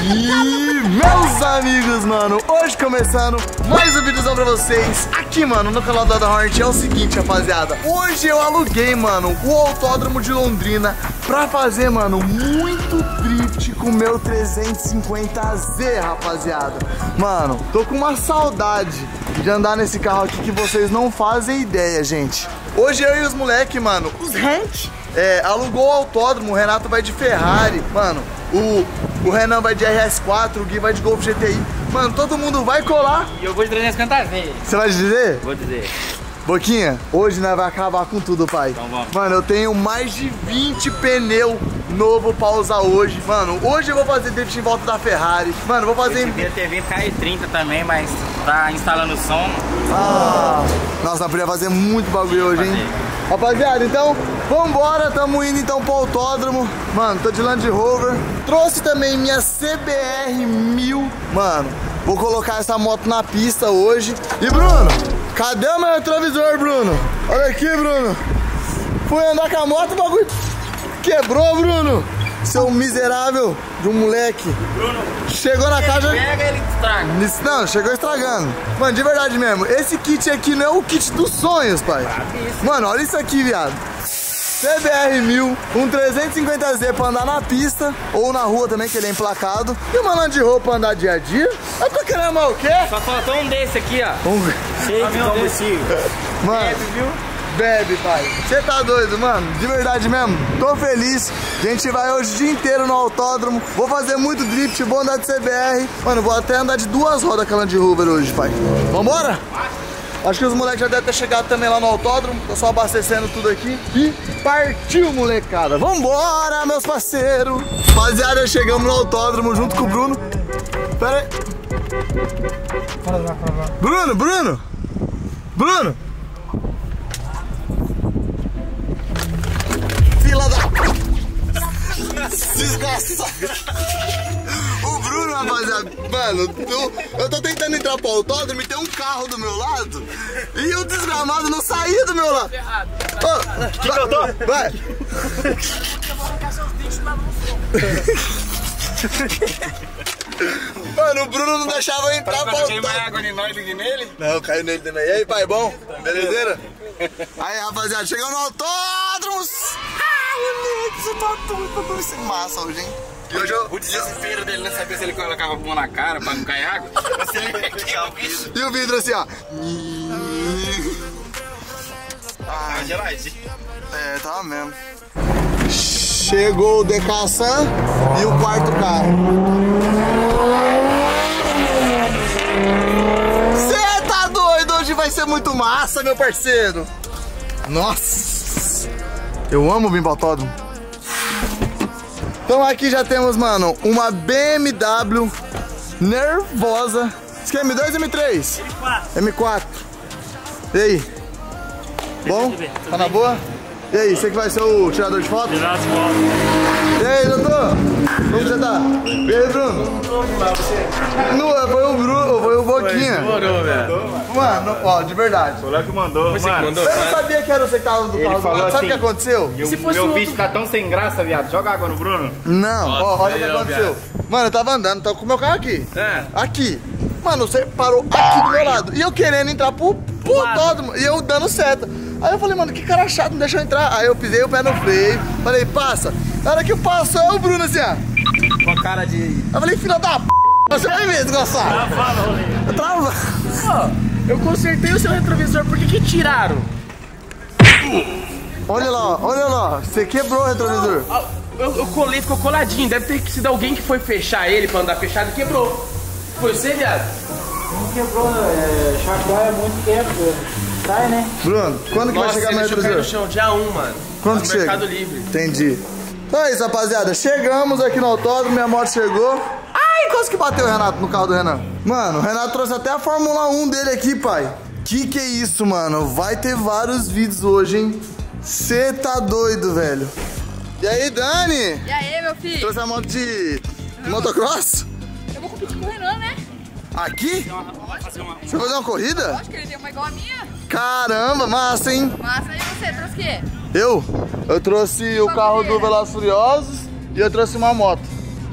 E meus amigos, mano, hoje começando mais um vídeozão pra vocês aqui, mano, no canal da Hornet. É o seguinte, rapaziada, hoje eu aluguei, mano, o Autódromo de Londrina pra fazer, mano, muito drift com o meu 350Z, rapaziada. Mano, tô com uma saudade de andar nesse carro aqui que vocês não fazem ideia, gente. Hoje eu e os moleque, mano, os Hank, alugou o autódromo. O Renato vai de Ferrari, mano, o Renan vai de RS4, o Gui vai de Golf GTI. Mano, todo mundo vai colar. E eu vou de 350Z. Você vai dizer? Vou dizer. Boquinha, hoje nós vamos acabar com tudo, pai. Então vamos. Mano, eu tenho mais de 20 pneus novo pra usar hoje. Mano, hoje eu vou fazer drift em volta da Ferrari. Mano, vou fazer... Eu devia ter vindo KR30 também, mas tá instalando o som. Nossa, nós podíamos fazer muito bagulho hoje, hein? Rapaziada, então, vambora. Tamo indo então pro autódromo. Mano, tô de Land Rover. Trouxe também minha CBR 1000. Mano, vou colocar essa moto na pista hoje. E Bruno, cadê o meu retrovisor, Bruno? Olha aqui, Bruno. Fui andar com a moto, o bagulho quebrou, Bruno. Seu miserável de um moleque. Bruno, chegou na casa... pega, ele estraga. Não, chegou estragando. Mano, de verdade mesmo, esse kit aqui não é o kit dos sonhos, pai. Mano, olha isso aqui, viado. CBR 1000, um 350Z pra andar na pista ou na rua também, que ele é emplacado. E uma Land Rover pra andar dia a dia. Eu tô querendo mais o quê? Só faltou um desse aqui, ó. Cheio de combustível. Mano, bebe, viu? Bebe, pai. Você tá doido, mano? De verdade mesmo. Tô feliz. A gente vai hoje o dia inteiro no autódromo. Vou fazer muito drift, vou andar de CBR. Mano, vou até andar de 2 rodas com a Land Rover hoje, pai. Vambora? Acho que os moleques já devem ter chegado também lá no autódromo. Tô só abastecendo tudo aqui. E partiu, molecada. Vambora, meus parceiros. Rapaziada, chegamos no autódromo junto com o Bruno. Pera aí. Bruno! Fila da... Desgraçado. O Bruno, rapaziada, mano, eu tô tentando entrar pro autódromo e tem um carro do meu lado e o desgramado não saía do meu lado. Que eu tô? Vai. Mano, o Bruno não deixava eu entrar pro autódromo. Mais água em nós do que nele? Não, caiu nele também. E aí, pai, bom? Belezeira? Aí, rapaziada, chegando no autódromo. Ai, moleque, você tá tudo. Vai ser massa hoje, hein? E hoje O desespero dele não sabia se ele colocava a mão na cara pra não cair água. Mas se ele pegar o vidro. E o vidro assim, ó. Tá geladinho. Tava mesmo. Chegou o Decassan e o quarto carro. Cê tá doido? Hoje vai ser muito massa, meu parceiro. Nossa, eu amo vir pro autódromo. Então aqui já temos, mano, uma BMW nervosa. Isso aqui é M2 ou M3? M4. E aí? Bom? Tá na boa? E aí, você que vai ser o tirador de foto? Tirar as fotos. E aí, doutor? Como você tá? E aí, Bruno? Não, foi o Bruno, foi o Boquinha. Demorou, velho. Mano, ó, de verdade. Foi lá que mandou, Você que mandou? Eu não sabia que era você que tava do carro do falou lado. Sabe o que assim, aconteceu? Meu bicho tá tão sem graça, viado. Joga água no Bruno. Não, ó, olha o que não, aconteceu. Mano, eu tava andando, tava com o meu carro aqui. É. Aqui. Mano, você parou aqui do meu lado. E eu querendo entrar pro autódromo. E eu dando seta. Aí eu falei, mano, que cara chato, não deixa eu entrar. Aí eu pisei o pé no freio. Falei, passa. Na hora que passou, é o Bruno assim, ó. Com a cara de... Eu falei, filha da p... Você vai ver, desgraçado. Eu trava. Eu consertei o seu retrovisor, por que tiraram? Olha lá. Você quebrou o retrovisor. Eu colei, ficou coladinho. Deve ter sido alguém que foi fechar ele pra andar fechado e quebrou. Foi você, viado? Não quebrou, chacoalha muito tempo, sai, né? Bruno, quando que vai chegar meu retrovisor? No chão, dia 1, mano. Quando que chega? Mercado Livre. Entendi. Então é isso, rapaziada. Chegamos aqui no autódromo, minha moto chegou. Ai, quase que bateu o Renato no carro do Renan. Mano, o Renato trouxe até a Fórmula 1 dele aqui, pai. Que é isso, mano? Vai ter vários vídeos hoje, hein? Cê tá doido, velho. E aí, Dani? E aí, meu filho? Trouxe a moto de motocross? Eu vou competir com o Renan, né? Aqui? Você vai fazer uma corrida? Acho que ele tem uma igual a minha. Caramba, massa, hein? Massa. E você, trouxe o quê? Eu trouxe o carro do Velozes Furiosos e eu trouxe uma moto.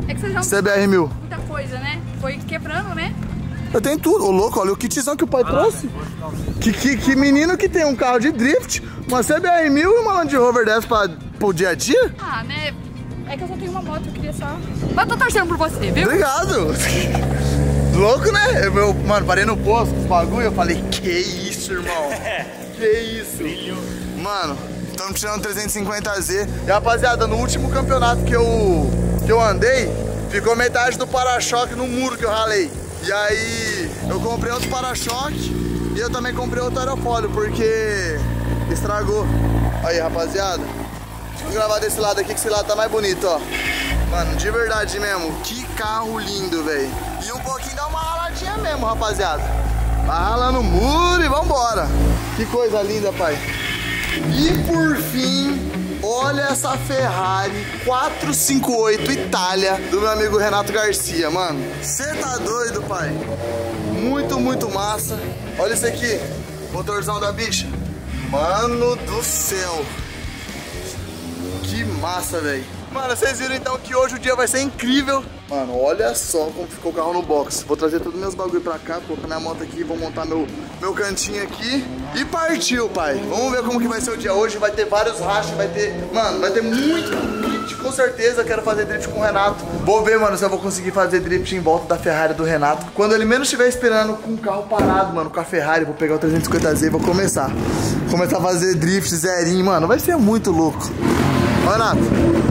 É que você já CBR 1000. muita coisa, né? Foi quebrando, né? Eu tenho tudo, ô louco, olha o kitzão que o pai trouxe. Que menino que tem um carro de drift, uma CBR 1000 e uma Land Rover dessa pro dia a dia? Ah, né? É que eu só tenho uma moto, eu queria só... Mas eu tô torcendo por você, viu? Obrigado. Louco, né? Mano, parei no posto com os bagulho, eu falei, que isso, irmão? Que isso? Mano, estamos tirando 350Z. E rapaziada, no último campeonato que eu andei, ficou metade do para-choque no muro que eu ralei. E aí, eu comprei outro para-choque e eu também comprei outro aerofólio, porque estragou. Aí, rapaziada, deixa eu gravar desse lado aqui, que esse lado tá mais bonito, ó. Mano, de verdade mesmo, que carro lindo, velho. E um pouquinho dá uma raladinha mesmo, rapaziada. Vai ralando o muro e vambora. Que coisa linda, pai. E por fim, olha essa Ferrari 458 Itália do meu amigo Renato Garcia, mano. Você tá doido, pai? Muito, muito massa. Olha isso aqui, motorzão da bicha. Mano do céu. Que massa, velho. Mano, vocês viram então que hoje o dia vai ser incrível. Mano, olha só como ficou o carro no box. Vou trazer todos os meus bagulho pra cá, colocar minha moto aqui, vou montar meu cantinho aqui. E partiu, pai. Vamos ver como que vai ser o dia hoje. Vai ter vários rachas, vai ter... Mano, vai ter muito drift, com certeza. Quero fazer drift com o Renato. Vou ver, mano, se eu vou conseguir fazer drift em volta da Ferrari do Renato. Quando ele menos estiver esperando com o carro parado, mano, com a Ferrari, vou pegar o 350Z e vou começar. Começar a fazer drift zerinho, mano. Vai ser muito louco. Renato.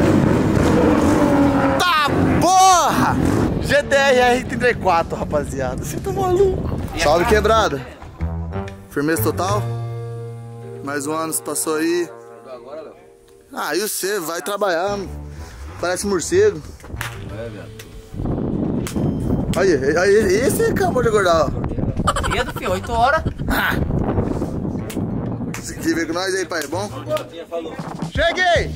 Tá porra! GTR R34, rapaziada. Você tá maluco? Salve, quebrada. Firmeza total. Mais um ano se passou aí. Ah, e você vai trabalhar. Parece morcego. Aí, esse acabou de acordar, ó. Cedo, filho, 8 horas. Você quer ver com nós aí, pai? Bom? Cheguei!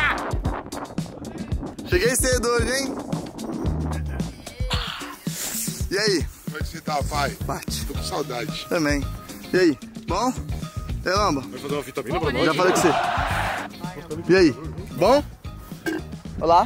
Cheguei cedo hoje, hein? E aí? Como é que você tá, pai? Bate. Tô com saudade. Também. E aí? Bom? E aí, Lamba? Vai fazer uma vitamina pra nós? Já falei com você. E aí? Bom? Olá.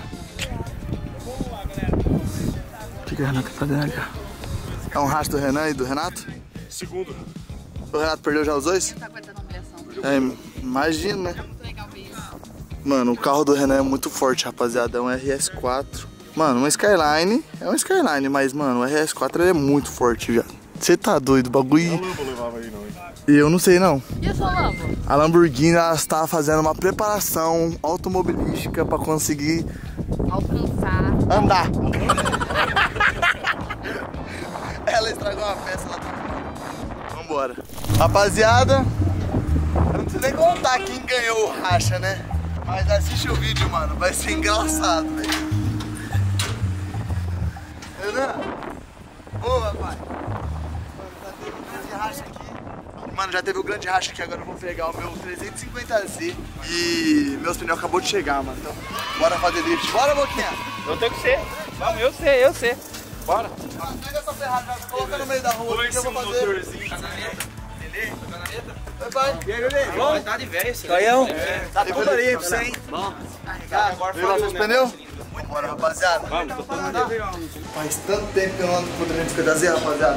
O que o Renato tá fazendo ali? É um rastro do Renan e do Renato? Segundo. O Renato perdeu já os dois? Tá aguentando a humilhação. É, imagino, né? Muito legal ver isso. Mano, o carro do Renan é muito forte, rapaziada. É um RS4. Mano, uma Skyline é um Skyline, mas, mano, o RS4 ele é muito forte, viado. Você tá doido, o bagulho. Não Lambo levava aí, não, hein? Eu não sei, não. E a sua Lambo? A Lamborghini, ela está fazendo uma preparação automobilística pra conseguir Alcançar. andar. Ela estragou uma peça lá atrás. Vambora. Rapaziada, eu não preciso nem contar quem ganhou o racha, né? Mas assiste o vídeo, mano. Vai ser engraçado, velho. Renan. Boa, pai. Mano, já teve um grande racha aqui. Mano, já teve um grande racha aqui. Agora eu vou pegar o meu 350Z. E meus pneus acabou de chegar, mano. Então, bora fazer drift. Bora, Boquinha. Eu tenho que ser. Vamos, eu sei. Bora. Pega essa Ferrari, já coloca no meio da rua. Que eu vou fazer. Oi, pai. E aí, bebê? Alô? Tá de velho esse. Caião. Tá tudo ali pra você, hein? Bom. Agora foi nossos pneus? Bora, rapaziada. Vamos, tô todo Faz tanto tempo que eu não ando com 350Z, rapaziada.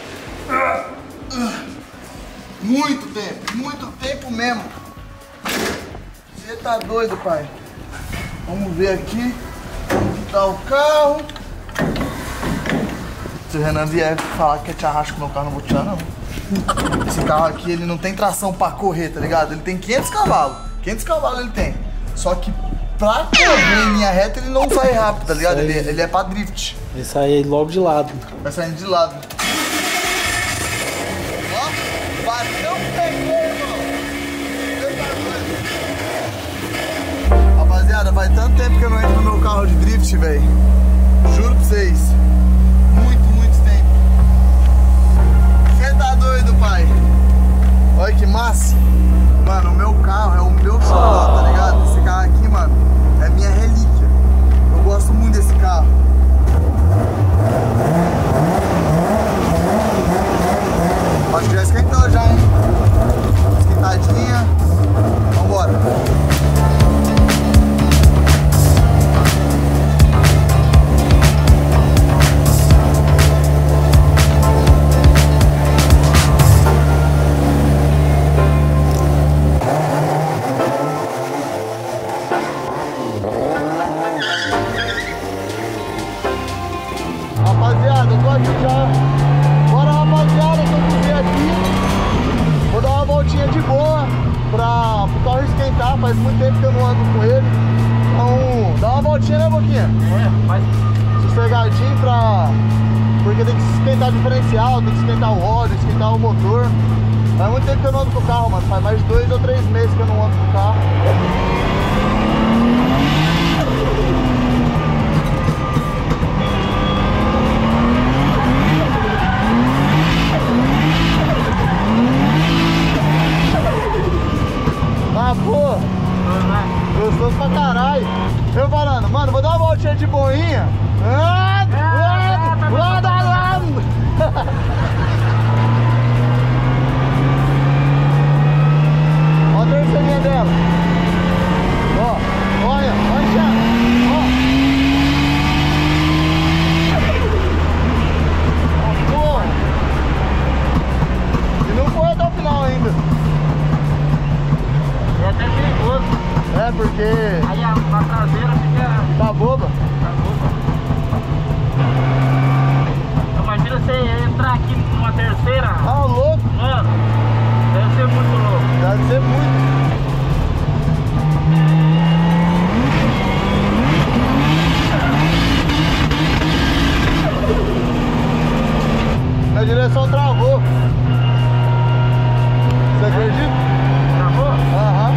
Muito tempo mesmo. Você tá doido, pai? Vamos ver aqui como que tá o carro. Se o Renan vier falar que quer te arrastar com o meu carro, não vou tirar, não. Esse carro aqui, ele não tem tração pra correr, tá ligado? Ele tem 500 cavalos. 500 cavalos ele tem. Só que pra correr em linha reta, ele não sai rápido, tá ligado? Ele é pra drift. Vai sair logo de lado. Vai saindo de lado. Ó, bateu, pegou, irmão. Rapaziada, faz tanto tempo que eu não entro no meu carro de drift, velho. Juro pra vocês. Muito tempo. Você tá doido, pai? Olha que massa. Mano, o meu carro é o meu xodó, tá ligado? Esse carro aqui, mano, é minha relíquia. Eu gosto muito desse carro. Acho que já esquentou já, hein? Esquentadinha. Vambora. aqui já. Bora, rapaziada, que eu fui aqui. Vou dar uma voltinha de boa pra o carro esquentar. Faz muito tempo que eu não ando com ele. Então, dá uma voltinha, né, Boquinha? Mas Sossegadinho porque tem que esquentar o diferencial, tem que esquentar o óleo, esquentar o motor. Faz muito tempo que eu não ando com o carro, mano. Faz mais de 2 ou 3 meses que eu não ando com o carro. Ah, pô! Gostoso pra caralho! Eu falando, mano, vou dar uma voltinha de boinha. Lado a lado! Olha a terceirinha dela. Ó, olha, olha, ó. Porra! E não foi até o final ainda. é até perigoso. É, porque Aí a traseira fica... tá boba. Imagina você entrar aqui numa terceira. Ah, louco. Mano, deve ser muito louco. Deve ser muito. A direção travou. Você acredita? Travou? Aham.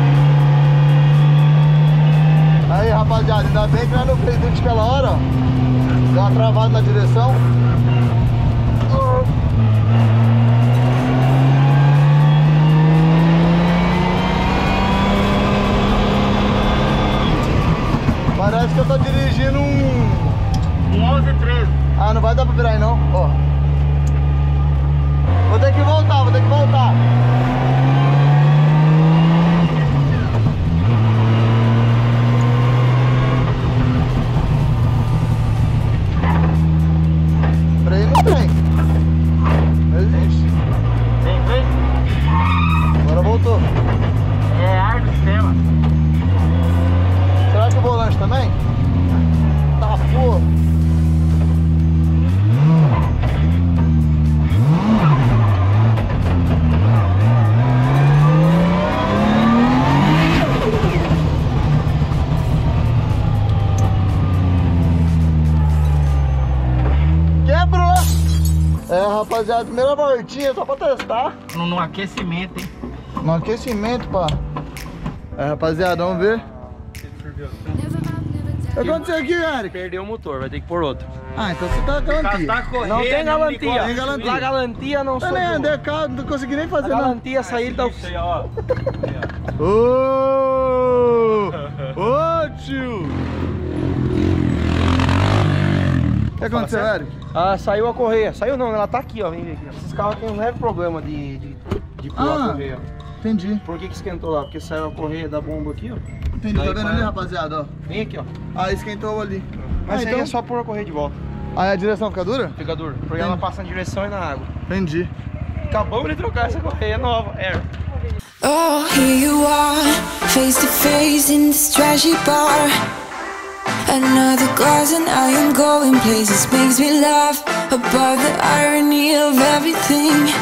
Aí, rapaziada, ainda bem que nós não fez dentro daquela hora, ó. Deu uma travada na direção. Parece que eu tô dirigindo um 11-13. Ah, não vai dar pra virar aí não, ó. Vou ter que voltar, vou ter que voltar. Freio não tem. Não existe. Tem freio? Agora voltou. É ar do sistema. Será que o volante também? Tá, porra. Quebrou! É, rapaziada, primeira voltinha só pra testar. No aquecimento, hein? No aquecimento, pá. É, rapaziada, vamos ver. O que aconteceu aqui, Eric? Perdeu o motor, vai ter que pôr outro. Ah, então você tá garantia. Tá correndo. Não tem garantia. Tem garantia. A garantia não Eu sou nem eu. andei carro, não consegui nem A fazer nada. garantia sair da oficina. Ô! Ô, tio! O que aconteceu, Eric? Ah, saiu a correia. Saiu não, ela tá aqui, ó. Vem ver aqui. Esses carros têm um leve problema de pular a correia. Entendi. Por que esquentou lá? Porque saiu a correia da bomba aqui, ó. Entendi, tá Aí, vendo vai. ali, rapaziada, ó? Vem aqui, ó. Ah, esquentou ali. Mas aí então... é só pôr a correia de volta. Aí a direção fica dura? Fica duro. Porque ela passa na direção e na água. Entendi. Acabamos de trocar essa correia nova, Air. Oh, here you are, face to face in this trashy bar. Another glass and I am going places. Makes me laugh about the irony of everything.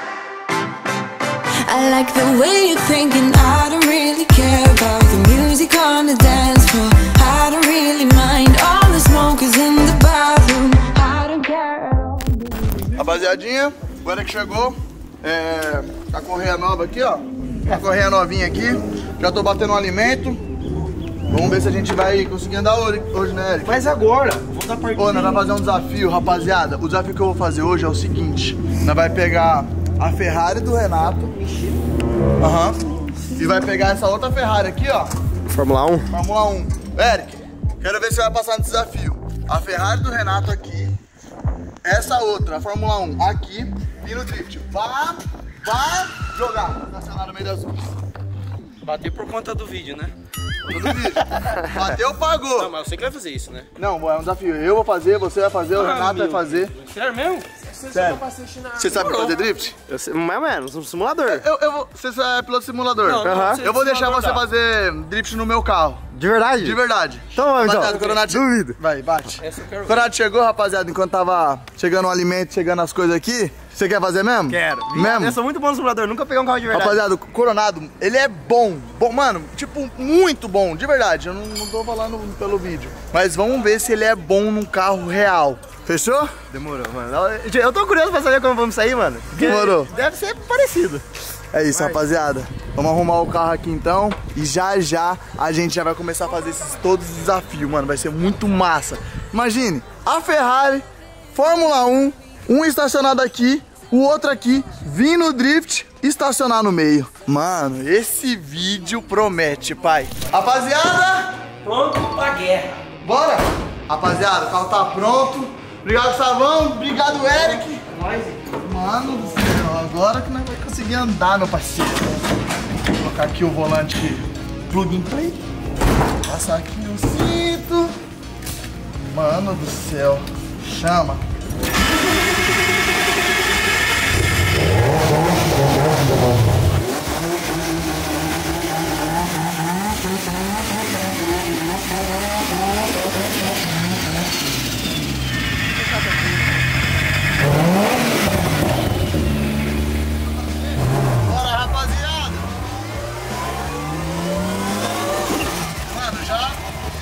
I like the way you're thinking. I don't really care about the music on the dance floor. I don't really mind all the smokers in the bathroom. I don't care at all. Rapaziadinha, agora que chegou, a correia nova aqui, ó. A correia novinha aqui. Já tô batendo um alimento. Vamos ver se a gente vai conseguir andar hoje, né, Eric? Mas agora, vou dar partida. Ô, nós vamos fazer um desafio, rapaziada. O desafio que eu vou fazer hoje é o seguinte. Nós vai pegar a Ferrari do Renato. Aham. E vai pegar essa outra Ferrari aqui, ó. Fórmula 1. Fórmula 1. Eric, quero ver se você vai passar no desafio. A Ferrari do Renato aqui. Essa outra, a Fórmula 1, aqui. E no drift. Vá jogar. Estacionar no meio das ruas. Bateu por conta do vídeo, né? Todo vídeo. Bateu, pagou. Não, mas você que vai fazer isso, né? Não, é um desafio. Eu vou fazer, você vai fazer, o Renato vai fazer. Sério mesmo? você Sério. só pra assistir na... Você sabe fazer drift? Mais ou menos, um simulador. Eu vou. Você é piloto simulador? Não, não, Aham. você Eu vou deixar simulador você dá. fazer drift no meu carro. De verdade? De verdade. Então vamos, então. Rapaziada, o Coronado Duvido. Vai, bate. Essa eu quero O ver. Coronado chegou, rapaziada, enquanto tava chegando o alimento, chegando as coisas aqui. Você quer fazer mesmo? Quero. Mesmo? Eu sou muito bom no simulador, nunca peguei um carro de verdade. Rapaziada, o Coronado, ele é bom. Bom, mano, tipo, muito bom, de verdade. Eu não tô falando pelo vídeo. Mas vamos ver se ele é bom num carro real. Fechou? Demorou, mano. Eu tô curioso pra saber como vamos sair, mano. Porque Demorou. Deve ser parecido. É isso, rapaziada. Vamos arrumar o carro aqui então. E já já a gente já vai começar a fazer todos os desafios, mano. Vai ser muito massa. Imagine, a Ferrari, Fórmula 1, um estacionado aqui, o outro aqui, vir no drift, estacionar no meio. Mano, esse vídeo promete, pai. Rapaziada, Pronto pra guerra. bora! Rapaziada, o carro tá pronto. Obrigado, Savão. Obrigado, Eric. Mano do céu, agora que nós vamos conseguir andar, meu parceiro. Vou colocar aqui o volante plug and play. Passar aqui o cinto. Mano do céu, chama. Bora, rapaziada! Mano, já.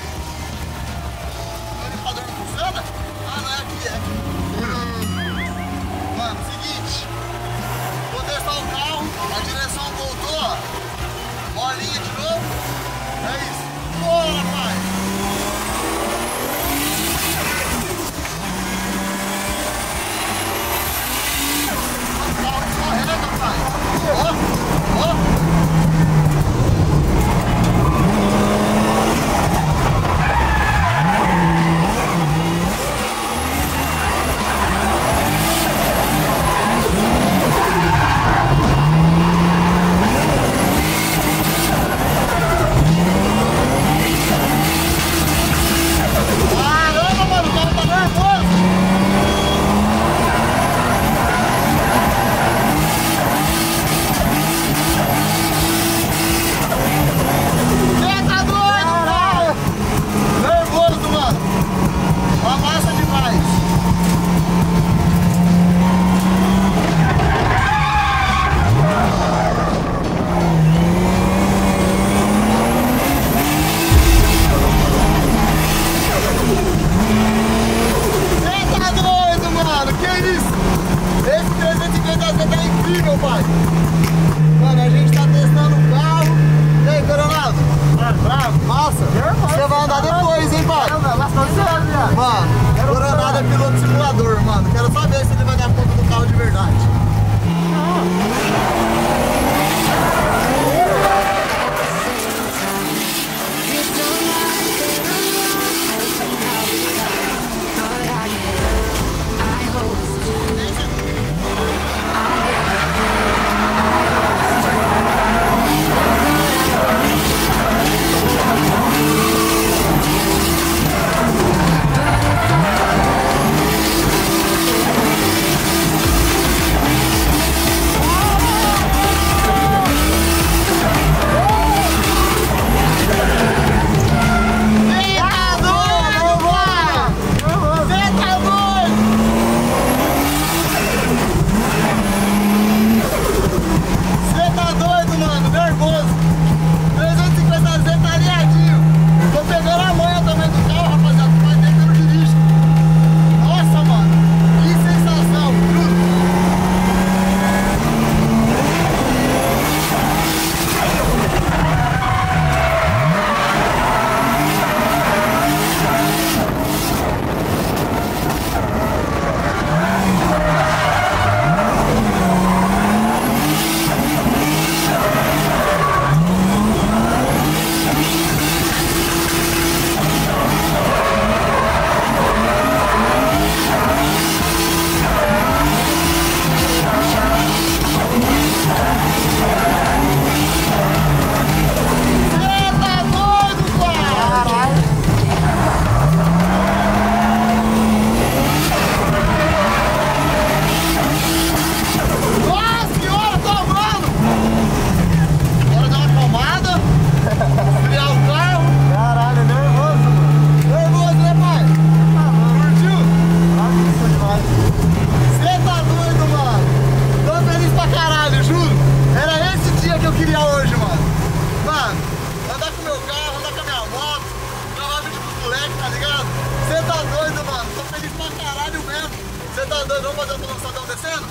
O limpador não funciona? Ah, não é aqui, é aqui. Mano, seguinte. tá doido? Vamos fazer o balançadão descendo?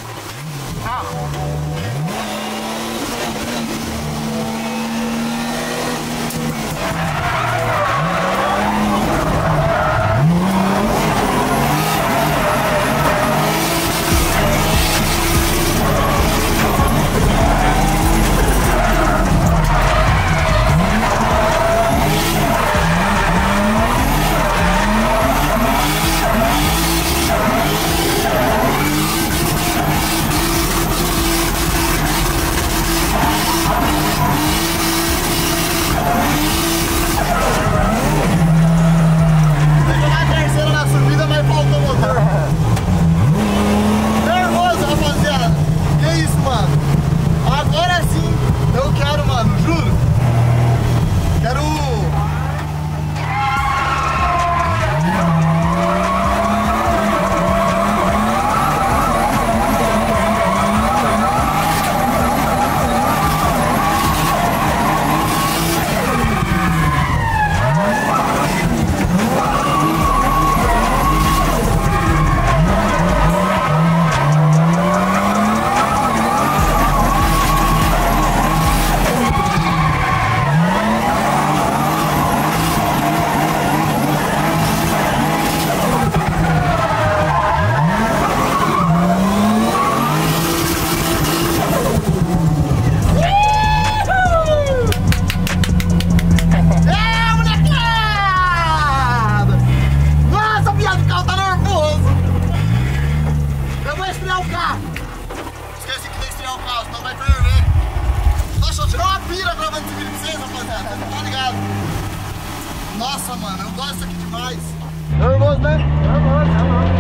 Nossa, mano, eu gosto aqui demais. Nervoso, né? Nervoso.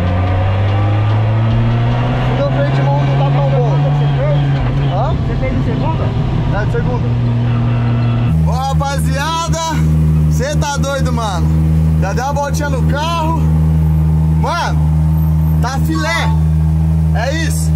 Meu freio de mão não tá tão bom. Hã? Você fez de segunda? É, de segunda. Ô, rapaziada, você tá doido, mano. Já deu uma voltinha no carro. Mano, tá filé. É isso.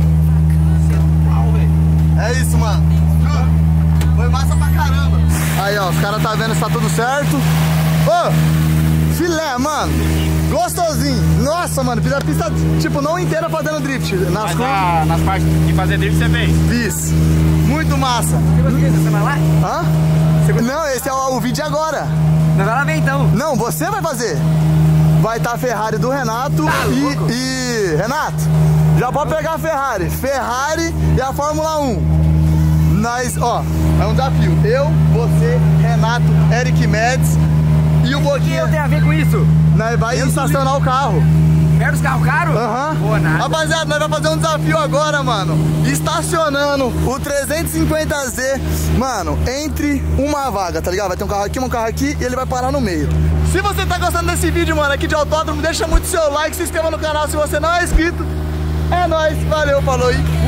É isso, mano. Foi massa pra caramba. Aí, ó, os caras tá vendo se tá tudo certo. Ô, filé, mano. Gostosinho. Nossa, mano, fiz a pista, tipo, não inteira fazendo drift. Nas partes de fazer drift você fez? Fiz. Muito massa. Você vai lá? Hã? Não, esse é o vídeo agora. Vai lá ver então. Não, você vai fazer. Vai estar a Ferrari do Renato e... Renato, já pode pegar a Ferrari. Ferrari e a Fórmula 1. Nós, ó, é um desafio. Eu, você, Renato, Eric Médici e o Boquinha. O que tem a ver com isso? Nós vai estacionar o carro. Perto dos carros caros? Aham. Boa, nada. Rapaziada, nós vamos fazer um desafio agora, mano. Estacionando o 350Z, mano, entre uma vaga, tá ligado? Vai ter um carro aqui e ele vai parar no meio. Se você tá gostando desse vídeo, mano, aqui de autódromo, deixa muito seu like, se inscreva no canal se você não é inscrito. É nóis, valeu, falou aí.